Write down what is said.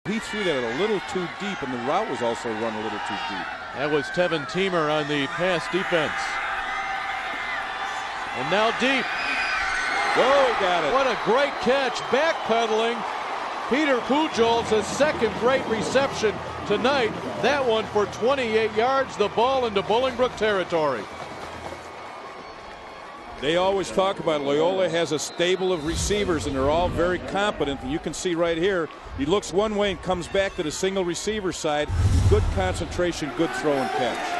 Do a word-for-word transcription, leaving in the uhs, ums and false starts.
He threw that a little too deep, and the route was also run a little too deep. That was Tevin Teamer on the pass defense. And now deep. Whoa, he got it. What a great catch. Backpedaling. Peter Pujals, his second great reception tonight. That one for twenty-eight yards. The ball into Bolingbrook territory. They always talk about Loyola has a stable of receivers, and they're all very competent. And you can see right here, he looks one way and comes back to the single receiver side. Good concentration, good throw and catch.